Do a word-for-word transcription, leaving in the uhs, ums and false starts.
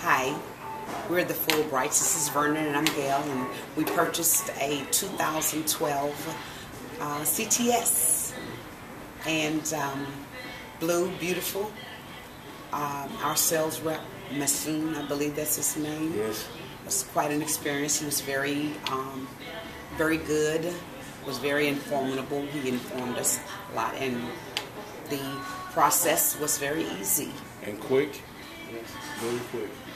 Hi, we're the Fulbrights. This is Vernon and I'm Gail, and we purchased a two thousand twelve uh, C T S, and um, blue, beautiful. Um, our sales rep, Masoon, I believe that's his name. Yes. It was quite an experience. He was very, um, very good. Was very informative. He informed us a lot, and the process was very easy and quick. Yes, very quick.